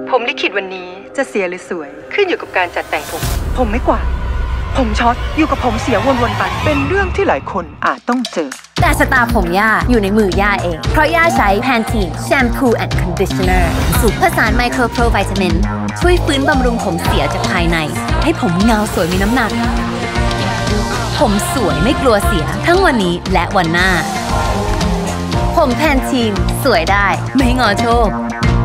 ผมลิขิตวันนี้จะเสียหรือสวยขึ้นอยู่กับการจัดแต่งผมไม่กวาดผมช็อตอยู่กับผมเสียวนๆไปเป็นเรื่องที่หลายคนอาจต้องเจอแต่ชะตาผมย่าอยู่ในมือย่าเองเพราะย่าใช้ Pantene Shampoo and Conditioner สูตรผสานไมโครโปรวิตามินช่วยฟื้นบำรุงผมเสียจากภายในให้ผมเงาสวยมีน้ำหนักผมสวยไม่กลัวเสียทั้งวันนี้และวันหน้าผม Pantene สวยได้ไม่งอโชค